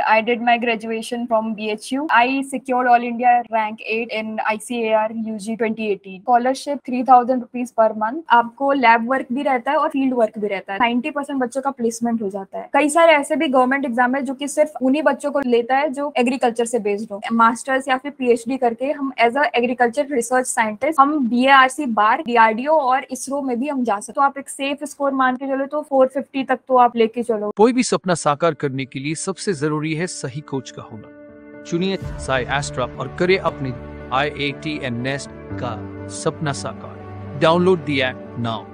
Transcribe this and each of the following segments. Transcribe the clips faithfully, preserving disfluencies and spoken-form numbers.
I did my graduation from B H U. I secured All India rank eight in I C A R U G twenty eighteen. Scholarship three thousand rupees per month. आपको lab work भी रहता है और field work भी रहता है. ninety percent बच्चों का प्लेसमेंट हो जाता है. कई सारे ऐसे भी गवर्नमेंट एग्जाम है जो कि सिर्फ उन्हीं बच्चों को लेता है जो एग्रीकल्चर से बेस्ड हो. मास्टर्स या फिर पीएचडी करके हम as a agriculture research scientist हम बी ए आर सी बार डीआरडीओ और इसरो में भी हम जा सकते. तो आप एक सेफ स्कोर मान के चलो तो फोर फिफ्टी तक तो आप लेके चलो. कोई भी सपना साकार करने के लिए सबसे जरूरी है सही कोच का होना. चुनिए साई एस्ट्रा और करिए अपने IIT and NEST का सपना साकार. Download the app now.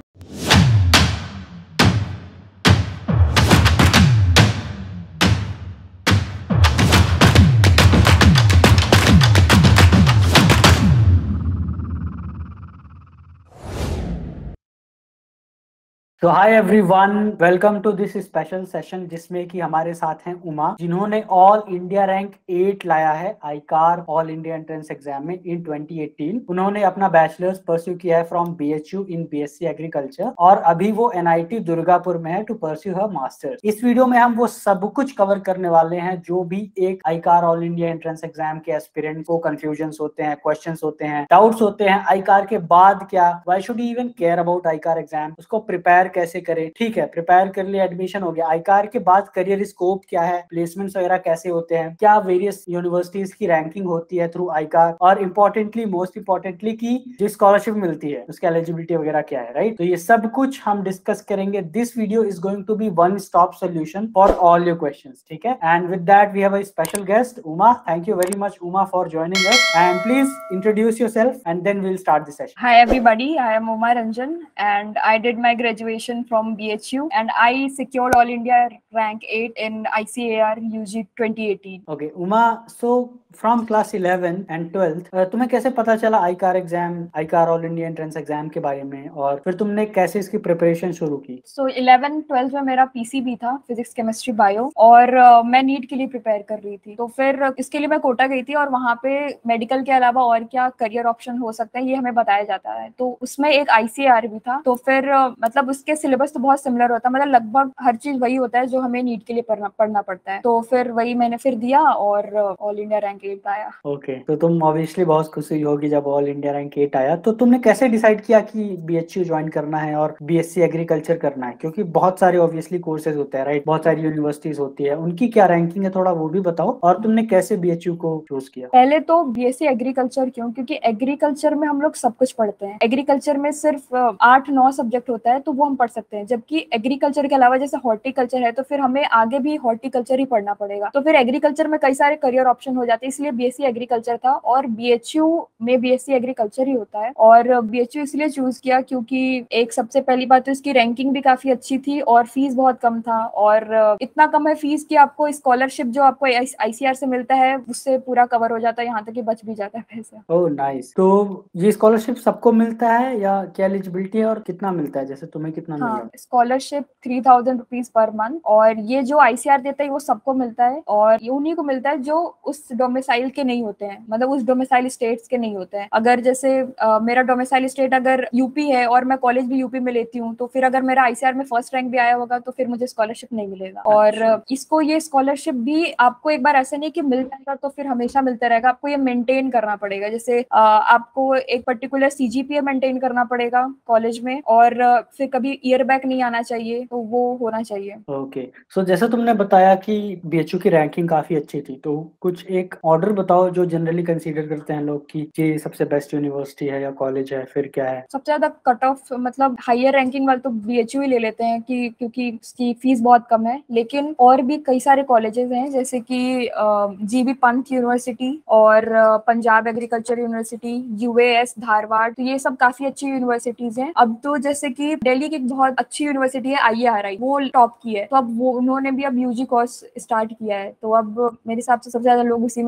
तो hi everyone, welcome to this special session जिसमें कि हमारे साथ हैं उमा, जिन्होंने ऑल इंडिया रैंक एट लाया है ICAR all India entrance exam में इन ट्वेंटी एटीन. उन्होंने अपना बैचलर्स परस्यू किया है from BHU in BSc agriculture और अभी वो एनआईटी दुर्गापुर में है टू परस्यू हर मास्टर्स. इस वीडियो में हम वो सब कुछ कवर करने वाले हैं जो भी एक ICAR all India entrance exam के एस्पिरेंट को कंफ्यूजन होते हैं, क्वेश्चन होते हैं, डाउट्स होते हैं. आईकार के बाद क्या, why should you even care about ICAR exam, उसको प्रिपेयर कैसे करें. ठीक है, प्रिपेयर कर लिया, एडमिशन हो गया. आईकार के बाद करियर स्कोप क्या है, प्लेसमेंट्स वगैरह कैसे होते हैं, क्या वेरियस यूनिवर्सिटीज की रैंकिंग होती है थ्रू आईकार, और इंपॉर्टेंटली मोस्ट इंपॉर्टेंटली की जो स्कॉलरशिप मिलती है उसकी एलिजिबिलिटी वगैरह क्या है. राइट, तो ये सब कुछ हम डिस्कस करेंगे. This video is going to be one stop solution for all your questions. ठीक है, and with that we have a special guest Uma. Thank you very much Uma for joining us, and please introduce yourself and then we will start the session. Hi everybody, I am Uma Ranjan and I did my graduation from B H U and I secured All India rank eight in I C A R U G twenty eighteen. Okay, Uma, so from class eleven and twelfth uh, तुम्हें कैसे पता चला ICAR exam, ICAR all India entrance exam के बारे में, और फिर तुमने कैसे इसकी प्रिपरेशन शुरू की? So eleven twelve में मेरा पीसीबी था, फिजिक्स केमिस्ट्री बायो, और uh, मैं नीट के लिए प्रिपेयर कर रही थी. तो फिर uh, इसके लिए मैं कोटा गई थी और वहाँ पे मेडिकल के अलावा और क्या करियर ऑप्शन हो सकते हैं ये हमें बताया जाता है. तो उसमें एक आईसीआर भी था. तो फिर uh, मतलब उसके सिलेबस तो बहुत सिमिलर होता है, मतलब लगभग हर चीज वही होता है जो हमें नीट के लिए पढ़ना पढ़ना पड़ता है. तो फिर वही मैंने फिर दिया और ऑल इंडिया रैंक एट आया. ओके okay, तो तुम ऑब्वियसली बहुत खुशी होगी जब ऑल इंडिया रैंक एट आया. तो तुमने कैसे डिसाइड किया कि बीएचयू ज्वाइन करना है और बीएससी एग्रीकल्चर करना है, क्योंकि बहुत सारे ऑब्वियसली कोर्सेज होते हैं, राइट, बहुत सारी यूनिवर्सिटीज होती है, उनकी क्या रैंकिंग है थोड़ा वो भी बताओ, और तुमने कैसे बीएचयू को चूज किया? पहले तो बीएससी एग्रीकल्चर क्यों, क्योंकि एग्रीकल्चर में हम लोग सब कुछ पढ़ते हैं. एग्रीकल्चर में सिर्फ आठ नौ सब्जेक्ट होता है तो वो हम पढ़ सकते हैं, जबकि एग्रीकल्चर के अलावा जैसे हॉर्टिकल्चर है तो फिर हमें आगे भी हॉर्टिकल्चर ही पढ़ना पड़ेगा. तो फिर एग्रीकल्चर में कई सारे करियर ऑप्शन हो जाते हैं, इसलिए बीएससी एग्रीकल्चर था और बीएचयू में बीएससी एग्रीकल्चर ही होता है. और बीएचयू इसलिए चूज किया क्योंकि एक सबसे पहली बात तो इसकी रैंकिंग भी काफी अच्छी थी और फीस बहुत कम था. और इतना कम है फीस कि आपको स्कॉलरशिप जो आपको आईसीआर से मिलता है उससे पूरा कवर हो जाता है, यहाँ तक कि बच भी जाता है पैसा. Oh nice. तो ये स्कॉलरशिप सबको मिलता है या क्या एलिजिबिलिटी है और कितना मिलता है, जैसे तुम्हें कितना हाँ, मिला? Scholarship three thousand rupees per month, और ये जो आईसीआर देता है वो सबको मिलता है और ये उन्हीं को मिलता है जो उस डोमिसाइल के नहीं होते हैं, मतलब उस डोमिसाइल स्टेट्स के नहीं होते हैं. अगर जैसे आ, मेरा डोमिसाइल स्टेट अगर यूपी है और मैं कॉलेज भी यूपी में लेती हूँ तो फिर अगर मेरा आईसीआर में फर्स्ट रैंक भी आया होगा तो फिर मुझे स्कॉलरशिप नहीं मिलेगा. और इसको ये स्कॉलरशिप भी आपको एक बार ऐसा नहीं कि मिल जाएगा तो फिर हमेशा मिलता रहेगा, आपको ये मेंटेन करना पड़ेगा. जैसे आ, आपको एक पर्टिकुलर सीजीपीए मेंटेन करना पड़ेगा कॉलेज में, और फिर कभी ईयर बैक नहीं आना चाहिए, तो वो होना चाहिए. ओके, सो जैसे तुमने बताया कि बीएचयू की रैंकिंग काफी अच्छी थी, तो कुछ एक ऑर्डर बताओ जो जनरली कंसीडर करते हैं लोग कि ये सबसे बेस्ट यूनिवर्सिटी है या कॉलेज है, फिर क्या है? सबसे ज्यादा कट ऑफ मतलब हायर रैंकिंग वाले तो बीएचयू ही ले लेते हैं कि क्योंकि इसकी फीस बहुत कम है. लेकिन और भी कई सारे कॉलेजेस हैं जैसे कि जीबी पंत यूनिवर्सिटी और Punjab agriculture university, UAS Dharwad, तो ये सब काफी अच्छी यूनिवर्सिटीज हैं. अब तो जैसे कि दिल्ली की एक बहुत अच्छी यूनिवर्सिटी है आईआईआरआई, वो टॉप की है, तो अब वो उन्होंने भी अब यूजी कोर्स स्टार्ट किया है, तो अब मेरे हिसाब से सबसे ज्यादा लोग उसी में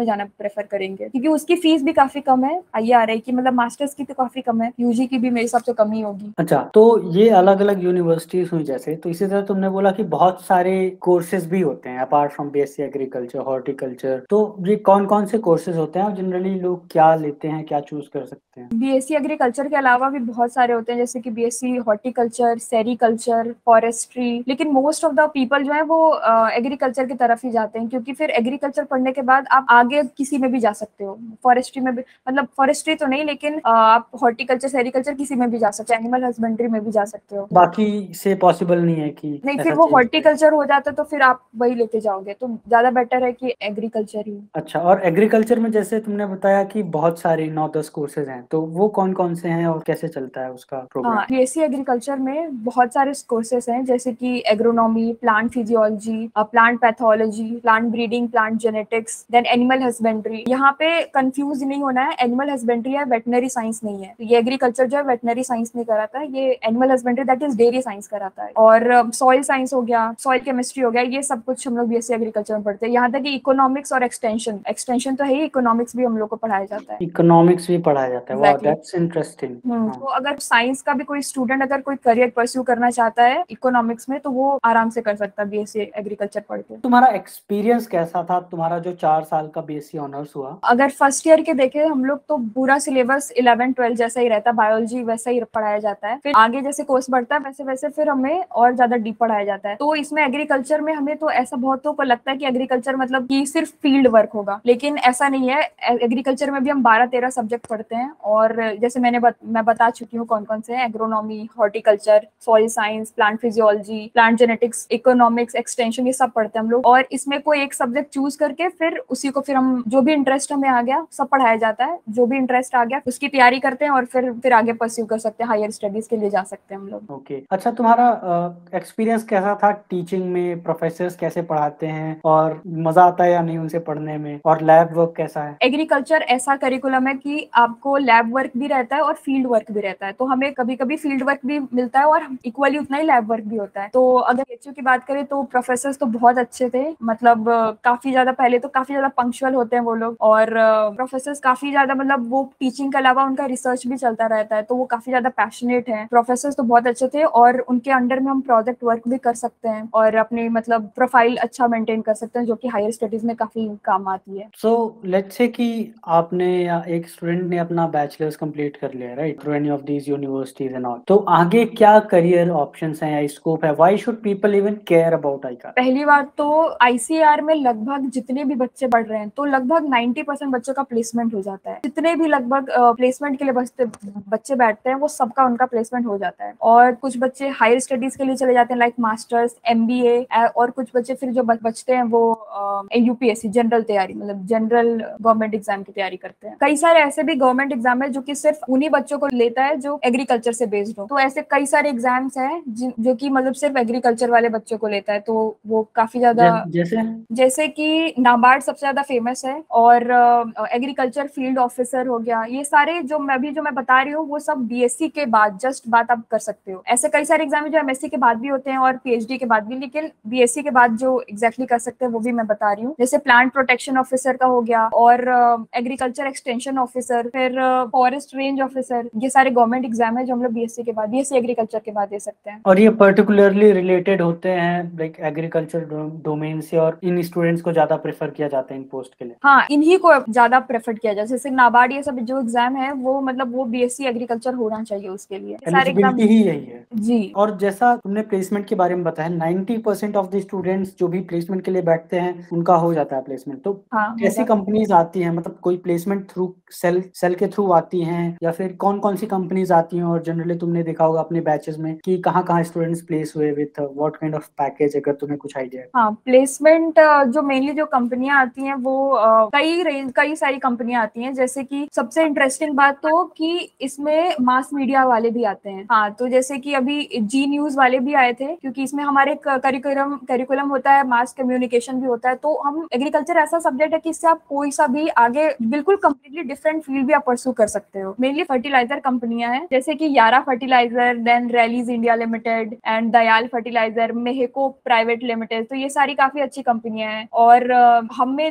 जाना प्रेफर करेंगे, क्योंकि उसकी फीस भी काफी कम है। आई आर आई की मतलब मास्टर्स की तो काफी कम है, यूजी की भी मेरे हिसाब से कम ही होगी। अच्छा, तो ये अलग अलग यूनिवर्सिटीज हुई जैसे, तो इसी तरह तुमने बोला कि बहुत सारे कोर्सेज भी होते हैं apart from BSc agriculture, horticulture, तो ये कौन कौन से कोर्सेज होते हैं और जनरली लोग क्या लेते हैं, क्या चूज कर सकते हैं? बीएससी एग्रीकल्चर के अलावा भी बहुत सारे होते हैं, जैसे कि बीएससी हॉर्टिकल्चर, सेरिकल्चर, फॉरेस्ट्री, लेकिन मोस्ट ऑफ द पीपल जो है वो एग्रीकल्चर की तरफ ही जाते हैं, क्योंकि फिर एग्रीकल्चर पढ़ने के बाद आप आगे किसी में भी जा सकते हो। फॉरेस्ट्री में भी, मतलब फॉरेस्ट्री तो नहीं, लेकिन uh, आप हॉर्टिकल्चर, सेरिकल्चर किसी में भी जा सकते हो, एनिमल हस्बेंड्री में भी जा सकते हो। बाकी से पॉसिबल नहीं है कि नहीं, ऐसा फिर वो change हॉर्टिकल्चर हो जाता है तो फिर आप वही लेके जाओगे, तो ज्यादा बेटर है कि एग्रीकल्चर ही। अच्छा, और एग्रीकल्चर में जैसे तुमने बताया कि बहुत सारे नौ दस कोर्सेज हैं, तो वो कौन कौन से हैं और कैसे चलता है उसका प्रोग्राम? हाँ, बीएससी एग्रीकल्चर में बहुत सारे कोर्सेज हैं, जैसे कि agronomy, plant physiology, plant pathology, plant breeding, plant genetics, then animal husbandry. यहाँ पे कंफ्यूज नहीं होना है, एनिमल हस्बेंड्री है, वेटनरी साइंस नहीं है। तो ये एग्रीकल्चर जो है वेटनरी साइंस नहीं कराता है, ये animal husbandry that is dairy science कराता है। और सॉइल साइंस हो गया, सॉइल केमिस्ट्री हो गया, ये सब कुछ हम लोग बीएससी एग्रीकल्चर में पढ़ते हैं। यहाँ तक कि इकोनॉमिक्स और एक्सटेंशन, एक्सटेंशन तो है ही, इकोनॉमिक्स भी हम लोग को पढ़ाया जाता है। इकोनॉमिक्स भी पढ़ाया जाता है, वाह Exactly. That's interesting. तो अगर साइंस का भी कोई स्टूडेंट अगर कोई करियर परस्यू करना चाहता है इकोनॉमिक्स में, तो वो आराम से कर सकता है बीएससी एग्रीकल्चर पढ़ के। तुम्हारा एक्सपीरियंस कैसा था, तुम्हारा जो चार साल का बीएससी ऑनर्स हुआ? अगर फर्स्ट ईयर के देखे हम लोग तो पूरा सिलेबस इलेवन ट्वेल्व जैसा ही रहता है, बायोलॉजी वैसा ही पढ़ाया जाता है। फिर आगे जैसे कोर्स बढ़ता है वैसे वैसे फिर हमें और ज्यादा डीप पढ़ाया जाता है। तो इसमें एग्रीकल्चर में हमें तो ऐसा बहुतों को लगता है कि एग्रीकल्चर मतलब कि सिर्फ फील्ड वर्क होगा, लेकिन ऐसा नहीं है। एग्रीकल्चर में भी हम बारह तेरह सब्जेक्ट पढ़ते हैं, और जैसे मैंने बत, मैं बता चुकी हूँ कौन कौन से हैं, agronomy, horticulture, soil science, plant physiology, plant genetics, economics, extension, ये सब पढ़ते हैं हम लोग। और इसमें कोई एक सब्जेक्ट चूज करके फिर उसी को फिर हम जो भी इंटरेस्ट हमें आ गया सब पढ़ाया जाता है, जो भी इंटरेस्ट आ गया उसकी तैयारी करते हैं और फिर फिर आगे परस्यू कर सकते हैं, हायर स्टडीज के लिए जा सकते हैं हम लोग। Okay okay. अच्छा, तुम्हारा एक्सपीरियंस uh, कैसा था टीचिंग में? प्रोफेसर्स कैसे पढ़ाते हैं और मजा आता है या नहीं उनसे पढ़ने में? और लैब वर्क कैसा है? एग्रीकल्चर ऐसा करिकुलम है कि आपको लैब वर्क भी रहता है और फील्ड वर्क भी रहता है, तो हमें कभी कभी फील्ड वर्क भी मिलता है और इक्वली उतना ही लैब वर्क भी होता है। तो अगर एचयू की बात करें तो प्रोफेसर्स तो बहुत अच्छे थे, मतलब काफी ज्यादा, पहले तो काफी ज्यादा पंक्चुअल होते हैं वो लोग, और प्रोफेसर्स काफी ज्यादा, मतलब वो टीचिंग के अलावा उनका रिसर्च भी चलता रहता है, तो वो काफी ज्यादा पैशनेट है। प्रोफेसर्स तो बहुत अच्छे थे और उनके अंडर में हम प्रोजेक्ट वर्क भी कर सकते हैं और अपनी मतलब प्रोफाइल अच्छा मेंटेन कर सकते हैं, जो कि हायर स्टडीज में काफी काम आती है। सो लेट्स से कि आपने या एक स्टूडेंट ने अपना बैचलर्स कंप्लीट कर लिया, right, through any of these universities and all, तो आगे क्या करियर ऑप्शंस हैं या स्कोप है? Why should people even care about ICAR? पहली बात तो आईसीआर में लगभग जितने भी बच्चे पढ़ रहे हैं तो लगभग नब्बे परसेंट बच्चों का प्लेसमेंट हो जाता है। जितने भी लगभग प्लेसमेंट के लिए बचते बच्चे बैठते हैं वो सबका उनका प्लेसमेंट हो जाता है। और कुछ बच्चे हायर स्टडीज के लिए चले जाते हैं, लाइक मास्टर्स, एमबीए, और कुछ बच्चे फिर जो बचते हैं वो यूपीएससी जनरल तैयारी, मतलब जनरल गवर्नमेंट एग्जाम की तैयारी करते हैं। कई सारे ऐसे भी गवर्नमेंट एग्जाम है जो कि सिर्फ उन्हीं बच्चों को लेता है जो एग्रीकल्चर से बेस्ड हो, तो ऐसे कई सारे एग्जाम्स हैं जो कि मतलब सिर्फ एग्रीकल्चर वाले बच्चों को लेता है, तो वो काफी ज्यादा, जैसे जैसे कि नाबार्ड सबसे ज्यादा फेमस है, और एग्रीकल्चर फील्ड ऑफिसर हो गया, ये सारे जो मैं अभी जो मैं बता रही हूँ वो सब बीएससी के बाद जस्ट बात आप कर सकते हो। ऐसे कई सारे एग्जाम है जो एमएससी के बाद भी होते हैं और पीएचडी के बाद भी, लेकिन बीएससी के बाद जो एग्जैक्टली कर सकते हैं वो भी मैं बता रही हूँ। जैसे प्लांट प्रोटेक्शन ऑफिसर का हो गया, और एग्रीकल्चर एक्सटेंशन ऑफिसर, फिर फॉरेस्ट रेंज ऑफिसर, ये सारे गवर्नमेंट एग्जाम है जो हम लोग बीएससी के बाद, बीएससी एग्रीकल्चर के बाद दे सकते हैं। और ये पर्टिकुलरली रिलेटेड होते हैं लाइक एग्रीकल्चर डोमेन से, और इन स्टूडेंट्स को ज्यादा प्रेफर किया जाता है इन पोस्ट के लिए? हाँ, इन्हीं को ज्यादा प्रेफर किया जाए। जैसे नाबार्ड ये सब जो एग्जाम है वो मतलब वो बीएससी एग्रीकल्चर होना चाहिए उसके लिए, सारे एग्जाम एलिजिबिलिटी ही यही है जी। और जैसा तुमने प्लेसमेंट के बारे में बताया, ninety percent of the students जो भी प्लेसमेंट के लिए बैठते हैं उनका हो जाता है प्लेसमेंट। तो हाँ, कैसी कंपनीज आती हैं, मतलब कोई प्लेसमेंट थ्रू सेल सेल के थ्रू आती हैं या फिर कौन कौन सी कंपनीज आती हैं? और जनरली तुमने देखा होगा अपने बैचेस में कि कहाँ कहाँ स्टूडेंट्स प्लेस हुए with what kind of package, अगर तुम्हें कुछ आइडिया है? हाँ, प्लेसमेंट जो मेनली जो कंपनियां आती हैं वो कई रेंज कई सारी कंपनियां आती हैं। जैसे कि सबसे इंटरेस्टिंग बात तो कि इसमें मास मीडिया वाले भी आते हैं। हाँ, तो जैसे कि अभी जी न्यूज वाले भी आए थे, क्योंकि इसमें हमारे करिकुलम करिकुलम होता है, मास कम्युनिकेशन भी होता है। तो हम एग्रीकल्चर ऐसा सब्जेक्ट है कि इससे आप कोई सा भी आगे बिल्कुल कम्प्लीटली डिफरेंट फील्ड भी आप परस्यू कर सकते हो। मेनली फर्टिलाइजर कंपनियां हैं, जैसे कि Yara fertilizer, then Rallis India limited and Dayal fertilizer, Mahyco private limited, तो ये सारी काफी अच्छी कंपनियां हैं। और uh, हमें जो काफी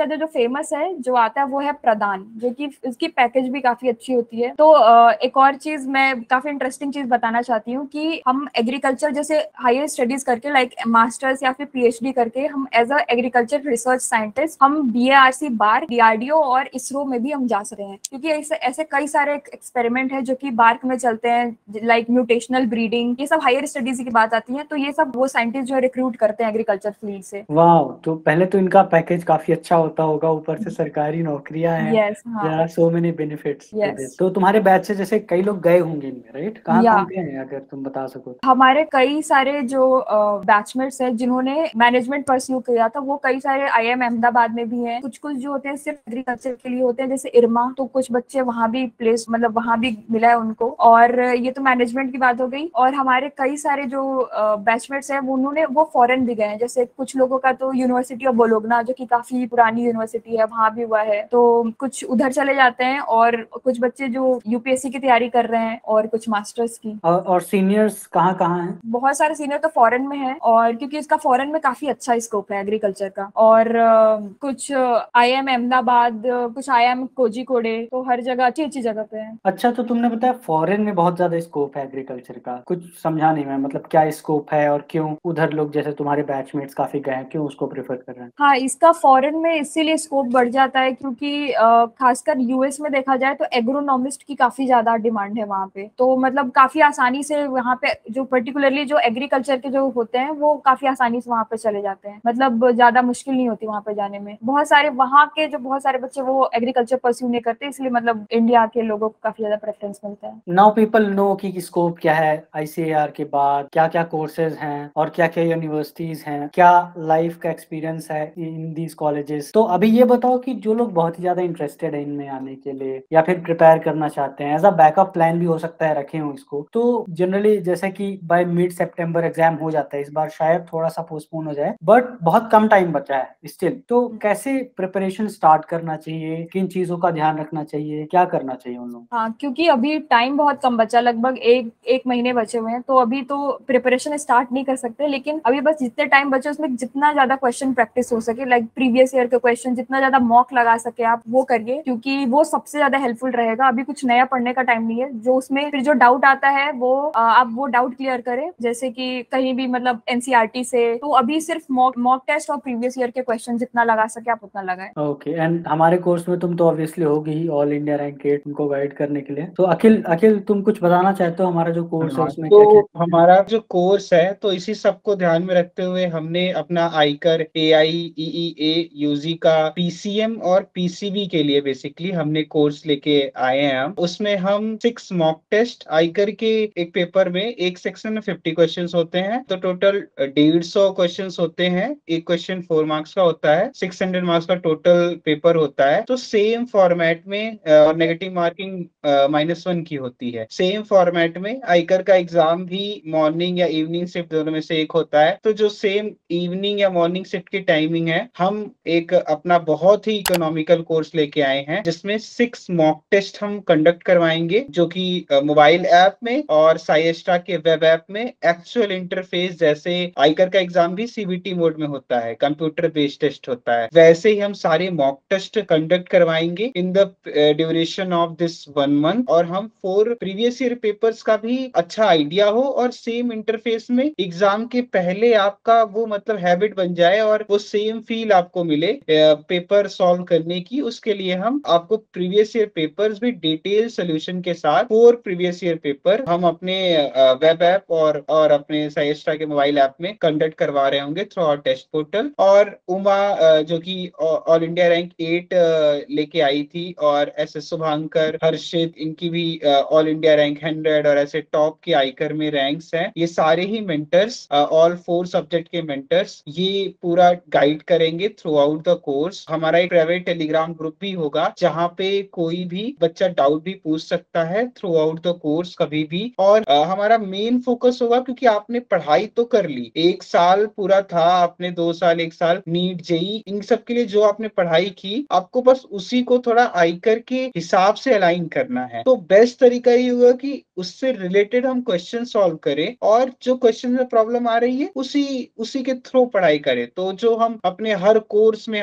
ज्यादा जो फेमस है जो आता है वो है प्रदान, जो कि उसकी पैकेज भी काफी अच्छी होती है। तो uh, एक और चीज मैं काफी इंटरेस्टिंग चीज बताना चाहती हूँ कि हम एग्रीकल्चर जैसे हायर स्टडीज करके लाइक मास्टर्स या फिर पीएचडी करके हम as a agriculture research scientist हम बीएआरसी बार्क, डीआरडीओ और इसरो में भी हम जा सकते हैं, क्योंकि ऐसे ऐसे कई सारे एक्सपेरिमेंट है जो कि बार्क में चलते हैं, लाइक म्यूटेशनल ब्रीडिंग, ये सब हायर स्टडीज की बात आती है। तो ये सब वो साइंटिस्ट जो रिक्रूट करते हैं एग्रीकल्चर फील्ड से। वाह, तो पहले तो इनका पैकेज काफी अच्छा होता होगा, ऊपर से सरकारी नौकरियां हैं। यस, हाँ, सो मेनी बेनिफिट्स। यस, तो तुम्हारे बैच से जैसे कई लोग गए होंगे इनमें, राइट? कहाँ या कहाँ गए हैं अगर तुम बता सको तो? हमारे कई सारे जो बैचमेट्स हैं जिन्होंने मैनेजमेंट परस्यू किया था वो कई सारे आईआईएम अहमदाबाद में भी हैं। कुछ कुछ जो होते हैं सिर्फ एग्रीकल्चर के लिए होते हैं, जैसे इरमा, तो कुछ बच्चे वहां भी प्लेस मतलब वहां भी मिला है उनको। और ये तो मैनेजमेंट की बात हो गई। और हमारे कई सारे जो बैचमेट्स हैं वो उन्होंने वो फॉरेन भी गए हैं, जैसे कुछ लोगों का तो यूनिवर्सिटी ऑफ बोलोगना जो कि काफी पुरानी यूनिवर्सिटी है वहां भी हुआ है, तो कुछ उधर चले जाते हैं। और कुछ बच्चे जो यूपीएससी की तैयारी कर रहे हैं और कुछ मास्टर्स की। और, और सीनियर्स कहाँ कहाँ हैं? बहुत सारे सीनियर तो फॉरेन में है, और क्योंकि इसका फॉरेन में काफी अच्छा स्कोप है एग्रीकल्चर का। और uh, कुछ आईएम अहमदाबाद, कुछ आईएम कोझिकोडे, तो हर जगह अच्छी अच्छी जगह पे है। अच्छा, तो तुमने बताया फॉरेन में बहुत ज्यादा स्कोप है एग्रीकल्चर का, कुछ समझा नहीं मैं, मतलब क्या स्कोप है और क्यों उधर लोग जैसे तुम्हारे बैचमेट्स काफी गए हैं, क्यों उसको प्रेफर कर रहे हैं? हाँ, इसका फॉरेन में इसीलिए स्कोप बढ़ जाता है क्योंकि अ, खासकर यूएस में देखा जाए तो एग्रोनॉमिस्ट की काफी ज्यादा डिमांड है वहाँ पे। तो मतलब काफी आसानी से वहाँ पे जो पर्टिकुलरली जो एग्रीकल्चर के जो होते हैं वो काफी आसानी से वहाँ पे चले जाते हैं, मतलब ज्यादा मुश्किल नहीं होती वहाँ पे जाने में। बहुत सारे वहाँ के जो बहुत सारे बच्चे वो एग्रीकल्चर परस्यू नहीं करते, इसलिए मतलब इंडिया के लोगों को काफी ज्यादा प्रेफरेंस मिलता है। नाउ पीपल नो कि स्कोप क्या है आईसीएआर के बाद, क्या क्या कोर्सेज हैं और क्या क्या यूनिवर्सिटीज हैं, क्या लाइफ का एक्सपीरियंस है इन दीज कॉलेजेस। तो अभी ये बताओ कि जो लोग बहुत ही ज्यादा इंटरेस्टेड है इनमें आने के लिए या फिर प्रिपेयर करना चाहते हैं, एज अ बैकअप प्लान भी हो सकता है रखे हो इसको, तो जनरली जैसे कि बाय मिड सितंबर एग्जाम हो जाता है, इस बार शायद थोड़ा सा पोस्टपोन हो जाए बट बहुत कम टाइम बचा है स्टिल, तो कैसे प्रिपरेशन स्टार्ट करना चाहिए, किन चीजों का ध्यान रखना चाहिए, क्या करना चाहिए उन लोग? हाँ, क्योंकि अभी टाइम बहुत कम बचा, लगभग एक एक महीने बचे हुए हैं, तो अभी तो प्रिपरेशन स्टार्ट नहीं कर सकते, लेकिन अभी बस जितने टाइम बचे उसमें जितना ज्यादा क्वेश्चन प्रैक्टिस हो सके, लाइक प्रीवियस ईयर के क्वेश्चन जितना ज्यादा मॉक लगा सके आप वो करिए, क्योंकि वो सबसे ज्यादा हेल्पफुल रहेगा। अभी कुछ नया पढ़ने का टाइम नहीं है, जो उसमें फिर जो डाउट आता है वो आप वो डाउट क्लियर करें, जैसे कि कहीं भी मतलब एनसीईआरटी से। तो अभी सिर्फ मॉक मॉक टेस्ट और प्रीवियस ईयर के क्वेश्चन जितना लगा सके आप उतना लगाएं। ओके, एंड हमारे कोर्स में तुम तो ऑब्वियसली होगी ही ऑल इंडिया रैंक एट, तुमको गाइड करने के लिए। तो अखिल अखिल तुम कुछ बताना चाहते हो हमारा जो कोर्स है हाँ, उसमें क्या क्या? तो हमारा जो कोर्स है तो इसी सब को ध्यान में रखते हुए हमने अपना आईकर, एआई, ईईए, यूजी का पीसीएम और पीसीबी के लिए बेसिकली हमने कोर्स लेके आए हैं। हम उसमें हम सिक्स मॉक टेस्ट, आईकर के एक पेपर में एक सेक्शन में फिफ्टी क्वेश्चंस होते हैं, तो टोटल डेढ़ सौ क्वेश्चंस होते हैं। एक क्वेश्चन फोर मार्क्स का होता है, सिक्स हंड्रेड मार्क्स का टोटल पेपर होता है। तो सेम फॉर्मेट में और नेगेटिव मार्किंग माइनस वन की होती है। सेम फॉर्मेट में आईकर का एग्जाम भी मॉर्निंग या इवनिंग शिफ्ट दोनों में से एक होता है। तो जो सेम इवनिंग या मॉर्निंग शिफ्ट की टाइमिंग है, हम एक अपना बहुत ही इकोनॉमिकल कोर्स लेके आए हैं जिसमें सिक्स मॉक टेस्ट हम कंडक्ट करवाएंगे, जो कि मोबाइल ऐप में और साइएस्टा के वेब ऐप में एक्चुअल इंटरफेस, जैसे आईकर का एग्जाम भी सीबीटी मोड में होता है, कंप्यूटर बेस्ड टेस्ट होता है, वैसे ही हम सारे मॉक टेस्ट कंडक्ट करवाएंगे in the duration of this one month. और हम फोर प्रीवियस ईयर पेपर्स का भी अच्छा आइडिया हो और सेम इंटरफेस में एग्जाम के पहले आपका वो मतलब हैबिट बन जाए और वो सेम फील आपको मिले पेपर सॉल्व करने की। उसके लिए हम आपको प्रीवियस ईयर पेपर्स भी डिटेल सोल्यूशन के साथ, फोर प्रीवियस ईयर पेपर हम अपने वेब ऐप और और अपने साइएस्टा के मोबाइल ऐप में कंडक्ट करवा रहे होंगे थ्रू आवर टेस्ट पोर्टल। और उमा जो कि ऑल इंडिया रैंक एट लेके आई थी, और एस एस शुभांकर, हर्षित, इनकी भी ऑल इंडिया रैंक हंड्रेड और ऐसे टॉप के आईकर में रैंक्स हैं। ये सारे ही मेंटर्स, ऑल फोर सब्जेक्ट के मेंटर्स, ये पूरा गाइड करेंगे थ्रू आउट द कोर्स। हमारा एक प्राइवेट टेलीग्राम ग्रुप भी होगा जहाँ पे कोई भी बच्चा डाउट भी पूछ सकता है थ्रू आउट द कोर्स कभी भी। और uh, हमारा मेन फोकस होगा, क्योंकि आपने पढ़ाई तो कर ली, एक साल पूरा था, आपने दो साल एक साल नीट जेई इन सब के लिए जो आपने पढ़ाई की, आपको बस उसी को थोड़ा आईकर के हिसाब से अलाइन करना है। तो बेस्ट तरीका ये होगा कि उससे रिलेटेड हम क्वेश्चन सॉल्व करें और जो क्वेश्चन में प्रॉब्लम आ रही है उसी उसी के थ्रू पढ़ाई करें। तो जो हम अपने हर कोर्स में हमारे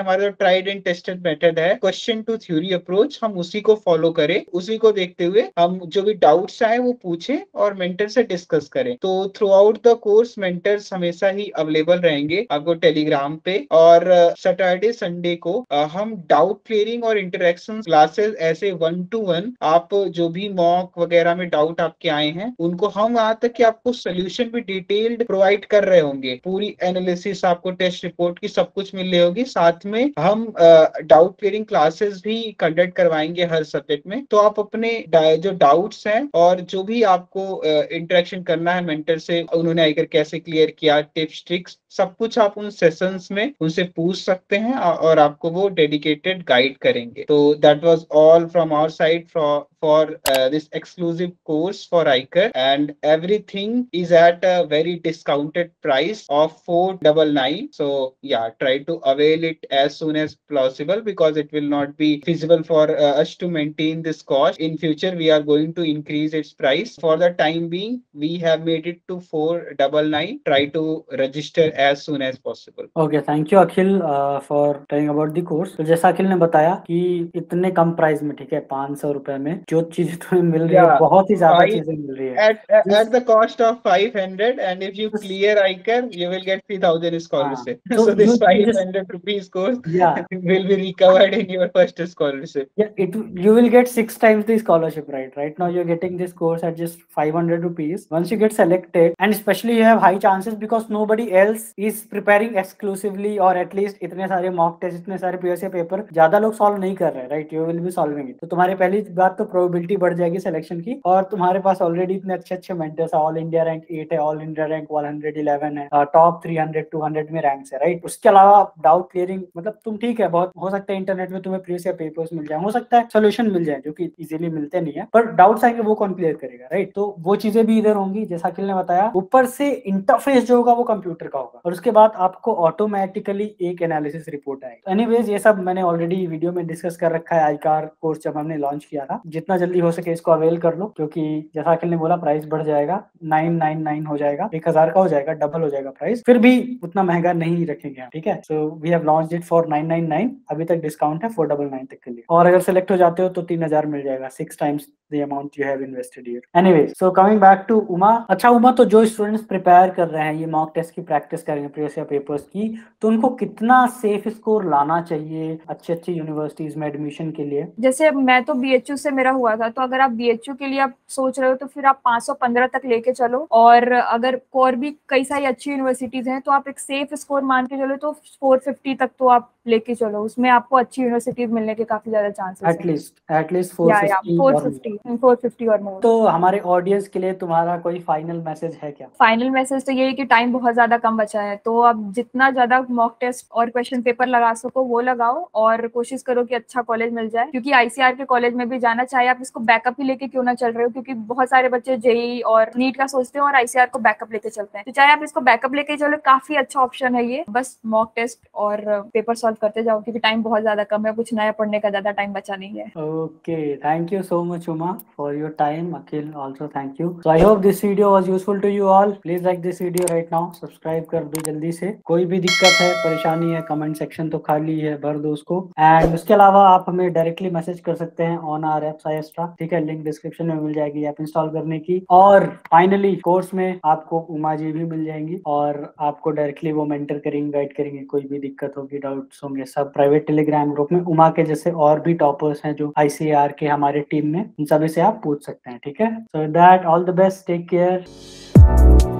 हमारा जो ट्राइड एंड टेस्टेड मेथड है क्वेश्चन टू थ्योरी अप्रोच, हम उसी को फॉलो करें, उसी को देखते हुए हम जो भी डाउट्स आए वो पूछें और मेंटर से डिस्कस करें। तो throughout the course mentors हमेशा ही अवेलेबल रहेंगे आपको टेलीग्राम पे, और सैटरडे संडे को uh, हम डाउट क्लियरिंग और इंटरेक्शन क्लासेस ऐसे वन टू वन, आप जो भी मॉक वगैरह में डाउट आपके आए हैं उनको हम वहां तक कि आपको सोल्यूशन भी डिटेल्ड प्रोवाइड कर रहे होंगे, पूरी एनालिसिस आपको टेस्ट रिपोर्ट की सब कुछ मिल रही होगी। साथ में हम डाउट क्लियरिंग क्लासेस भी कंडक्ट करवाएंगे हर सब्जेक्ट में। तो आप अपने जो डाउट्स हैं और जो भी आपको इंटरेक्शन करना है मेंटर से, उन्होंने आकर कैसे क्लियर किया, टिप्स ट्रिक्स सब कुछ आप उन सेशंस में उनसे पूछ सकते हैं और आपको वो डेडिकेटेड गाइड करेंगे। तो that was all from our side for for uh, this exclusive course for Iker, and everything is at a very discounted price of four ninety-nine. So yeah, try to avail it as soon as possible because it will not be feasible for uh, us to maintain this cost. In future we are going to increase its price. For the time being we have made it to four ninety-nine. Try to register as soon as possible. Okay, thank you Akhil uh, for telling about the course. तो जैसा अखिल ने बताया कि इतने कम price में, ठीक है, पाँच सौ रुपए में जो चीज तुम्हें मिल रही है, बहुत ही ज्यादा चीजें मिल रही है at at, at the cost of five hundred, and if you clear Iker you will get three thousand scholarship. So, so this five hundred rupees course yeah will be recovered in your first scholarship. Yeah, it you will get six times the scholarship, right? Right now you're getting this course at just five hundred rupees. Once you get selected, and especially you have high chances because nobody else is preparing exclusively, or at least इतने सारे mock test, इतने सारे PSA paper ज्यादा लोग solve नहीं कर रहे, right? You will be solving it. तो तुम्हारी पहली बात तो प्रोबेबिलिटी बढ़ जाएगी सिलेक्शन की, और तुम्हारे पास ऑलरेडी इतने अच्छे अच्छे मेंटर्स है, ऑल इंडिया रैंक एट है, all India rank one eleven है, top three hundred two hundred में रैंक्स है, राइट? उसके अलावा डाउट क्लियरिंग, मतलब तुम ठीक है, बहुत हो सकता है इंटरनेट में तुम्हें प्रीवियस पेपर्स मिल जाए, हो सकता है सोल्यूशन मिल जाए जो कि इजीली मिलते नहीं है, पर डाउट्स आएंगे वो कौन क्लियर करेगा, राइट? तो वो चीजें भी इधर होंगी जैसा अखिल ने बताया। ऊपर से इंटरफेस जो होगा वो कंप्यूटर का होगा, और उसके बाद आपको ऑटोमेटिकली एक एनालिसिस रिपोर्ट आएगी। एनीवेज ये सब मैंने ऑलरेडी वीडियो में डिस्कस कर रखा है आईकार कोर्स जब हमने लॉन्च किया था। जितना जल्दी हो सके इसको अवेल कर लो, क्योंकि जैसा अखिल ने बोला प्राइस बढ़ जाएगा, नाइन नाइन नाइन हो जाएगा, एक हजार का हो जाएगा, डबल हो जाएगा प्राइस, फिर भी उतना महंगा नहीं रखेंगे, ठीक है? So we have launched it for nine nine nine, अभी तक डिस्काउंट है फोर डबल नाइन तक के लिए, और अगर सिलेक्ट हो जाते हो तो तीन हजार मिल जाएगा, six times the amount you have invested here. Anyways, so coming back to Uma. अच्छा उमा, तो जो स्टूडेंट्स प्रिपेयर कर रहे हैं, ये मॉक टेस्ट की प्रैक्टिस कर रहे हैं प्रीवियस ईयर पेपर्स की, तो उनको कितना सेफ स्कोर लाना चाहिए अच्छी अच्छी यूनिवर्सिटीज में एडमिशन के लिए? जैसे मैं तो बीएचयू से मेरा हुआ था, तो अगर आप बीएचयू के लिए आप सोच रहे हो तो फिर आप पाँच सौ पंद्रह तक लेके चलो, और अगर और भी कई सारी अच्छी यूनिवर्सिटीज हैं तो आप एक सेफ स्कोर मान के चलो तो फोर फिफ्टी तक तो आप लेके चलो, उसमें आपको अच्छी यूनिवर्सिटीज मिलने के काफी ज्यादा चांसेस हैं। At least at least four fifty four fifty और मोर। तो हमारे ऑडियंस के लिए तुम्हारा कोई फाइनल मैसेज है क्या? फाइनल मैसेज तो ये है कि टाइम बहुत ज्यादा कम बचा है, तो अब जितना ज्यादा मॉक टेस्ट और क्वेश्चन पेपर लगा सको वो लगाओ, और कोशिश करो कि अच्छा कॉलेज मिल जाए, क्योंकि आईसीआर के कॉलेज में भी जाना चाहिए। आप इसको बैकअप ही लेके क्यों ना चल रहे हो, क्योंकि बहुत सारे बच्चे जेई और नीट का सोचते हैं और आईसीआर को बैकअप लेके चलते हैं, तो चाहे आप इसको बैकअप लेके चलो, काफी अच्छा ऑप्शन है ये। बस मॉक टेस्ट और पेपर सॉल्व करते जाओ, क्योंकि टाइम बहुत ज्यादा कम है, कुछ नया पढ़ने का ज्यादा टाइम बचा नहीं है। Okay, thank you so much Uma for your time. Akhil also thank you. So I hope this video was useful to you all. Please like this video right now. Subscribe कर दो जल्दी से। कोई भी दिक्कत है, परेशानी है, कमेंट सेक्शन तो खाली है, भर दो उसको। एंड उसके अलावा आप हमें डायरेक्टली मैसेज कर सकते हैं ऑन आवर ऐप साइएस्ट्रा, ठीक है? लिंक डिस्क्रिप्शन में मिल जाएगी ऐप इंस्टॉल करने की। और फाइनली कोर्स में आपको उमा जी भी मिल जाएंगी, और आपको डायरेक्टली वो मेंटर करेंगे, गाइड करेंगे। कोई भी दिक्कत होगी, डाउट्स होंगे, सब प्राइवेट टेलीग्राम ग्रुप में उमा के जैसे और भी टॉपर्स हैं जो आईसीआर के हमारे टीम में, उन सभी से आप पूछ सकते हैं, ठीक है? So with that, all the best, take care.